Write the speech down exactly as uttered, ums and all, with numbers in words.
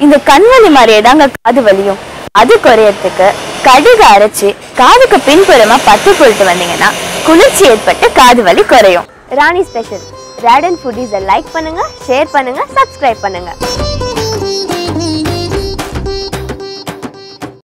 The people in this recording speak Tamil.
இந்த கண்வலி மாதிரியே தாங்க காது வலியும். அது குறையறதுக்கு கடுகு அரைச்சி காதுக்கு பின்புறமா பத்து போட்டு வந்தீங்கன்னா குளிர்ச்சி ஏற்பட்டு காது வலி குறையும். ராணி ஸ்பெஷல் ராடன் ஃபுட்டீஸை லைக் பண்ணுங்க, ஷேர் பண்ணுங்க, சப்ஸ்கிரைப் பண்ணுங்க.